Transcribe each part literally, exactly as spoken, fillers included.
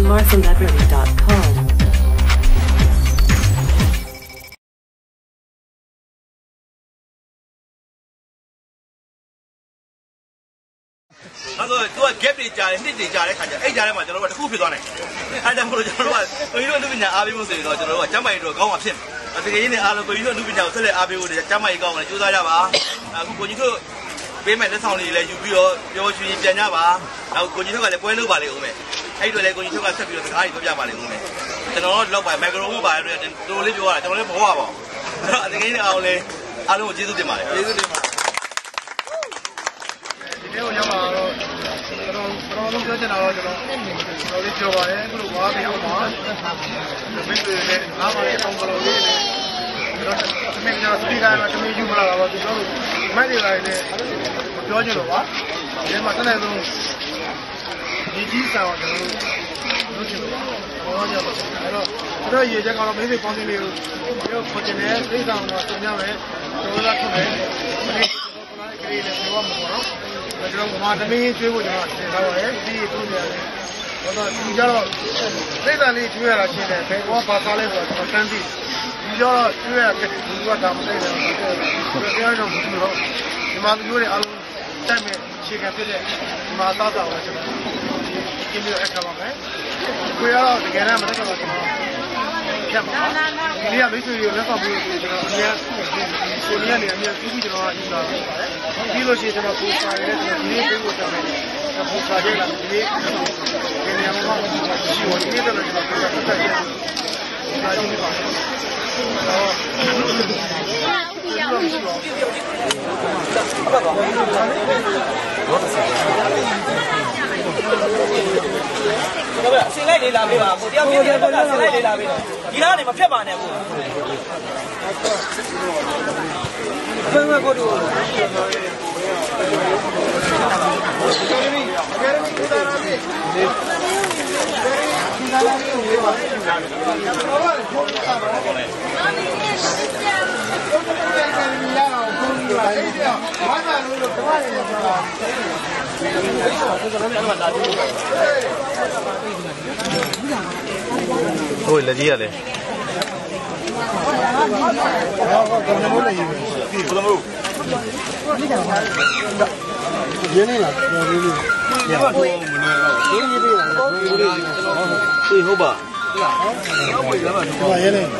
martha beverly dot com. Also, du hast Geld nicht zahlen, nicht die zahlen kann ja, ich zahle mal,就攞個股票當嚟，係就冇就攞話，佢呢個呢邊就阿邊冇事咯，就攞話將咪度講話先，啊，這個呢啲阿佬佢呢個呢邊就出嚟阿邊我哋將咪講我哋招大家吧，啊，佢過年都俾埋啲廠裏嚟要俾我俾我注意變咗吧，然後過年都係嚟搬樓吧嚟咁嘅，喺度嚟過年都係出邊度睇都變吧嚟咁嘅，就攞攞埋買個樓吧嚟，就攞呢邊話嚟，就攞呢鋪話噃，啊，這個呢啲阿佬嚟，阿佬我知道點買，知道點買。 ဒီလိုရောက်လာတော့ကျွန်တော်တို့ပြောချင်တာတော့ကျွန်တော်တို့ပြောပါတယ်အခုလိုဘာပြောမှာမင်းတွေနဲ့အားပါတဲ့အကောင်ကလေးတွေကျွန်တော်သမီးကျွန်တော်စပီကာမှာသမီးယူမလာတော့ကျွန်တော်တို့မိုက်တွေလာနေပြောချင်လို့ပါဒီမှာတနေ့ဆုံးဒီကြီးစာတော့ကျွန်တော်တို့လုပ်ချင်လို့ပါဘောကြောက်တော့အဲ့တော့ကျွန်တော်ရေချက်ကတော့မင်းတွေပေါင်းစင်းလေးကိုပြောခေါ်ချင်တယ်သိဆောင်တော့သင်ကြမယ်ကျွန်တော်ကထွက်မယ်မင်းတို့ကလည်းကလေးတွေပြောမှာပေါ့နော်ကျွန်တော်ကမာသမီးကျွေးဖို့ကျွန်တော်သင်ထားပါတယ်ဒီသူ့နေရာလေးဟောတော့ဒီကြတော့စိတ်ဓာတ်လေးကျွေးရတာရှင်းတယ်ဘယ်ကောဘာသာလဲဆိုတော့ကျွန်တော်စမ်းသိဒီကြတော့ကျွေးရတဲ့ဒီကဒါမသိတယ်ဆိုတော့ပြောရတော့ဘူးလို့ဒီမှာကျွေးရအလုံးတက်မဲ့ခြေကပြတဲ့ဒီမှာသားသားကိုကျွန်တော်ကျင်းပြီးအခါပါမယ်ကျွေးရတော့တကယ်တမ်းမသိတော့ကျွန်တော်ဖြတ်ပါဒီနေ့ကမိတ်ဆွေတွေလက်ဆောင်ပေးပြီးကျွန်တော်အများကိုနေရနေအများသူကြီးကျွန်တော်ကယူလာပါတယ်ဒီလိုရှိကျွန်တော်ကိုစားရဲကျွန်တော်ဒီနေ့ပေးဖို့တောင်းတယ်ကိုစားရဲလာဒီနေ့ဒီနေ့မှာရှိဝင်နေတယ်ကျွန်တော်ကိုစားရဲအားလုံးပါတော့ဆင်းလိုက်လေလာပေးပါကိုတယောက်ပြည့်ပြည့်တော့ဆင်းလိုက်လေလာပေးတော့ဒီလားနေမဖြတ်ပါနဲ့ကိုဘယ်မှာကိုတို့ဟုတ်လက်ကြီးရလေရင်းနေလားပြောရင်းနေရပါတော့မလွယ်တော့ရင်းနေပြီလားအေးဟုတ်ပါဟုတ်ရင်းနေ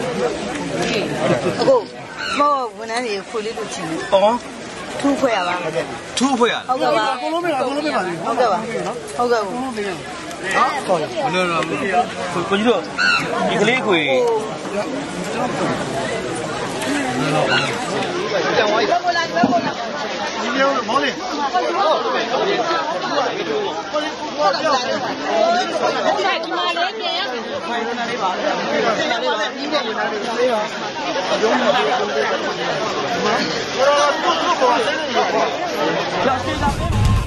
အခုမောဝန်ထမ်းတွေခွေလေးတို့ချင်တယ်။အော်ထူးဖွဲ့ရပါထူးဖွဲ့ရဟုတ်ကဲ့ပါအကုန်လုံးပဲအကုန်လုံးပဲပါလေဟုတ်ကဲ့ပါဟုတ်ကဲ့ပါဟုတ်ကဲ့ဟုတ်မလွယ်တော့ဘူးကိုကြီးတို့ဒီကလေးခွေကျောင်းဝိုင်းကိုလာကိုလာဒီမျိုးမောင်းလေဟုတ်ကဲ့ဒီမှာလေးပြန်ရမယ်ဖိုင်ရနေပါဒီမှာလေးပါဒီနေ့နေနေလေးပါရုံးနေတယ်ဒီမှာဘောတော့ကိုကိုကိုဆင်းနေရောကြာရှင်းတာ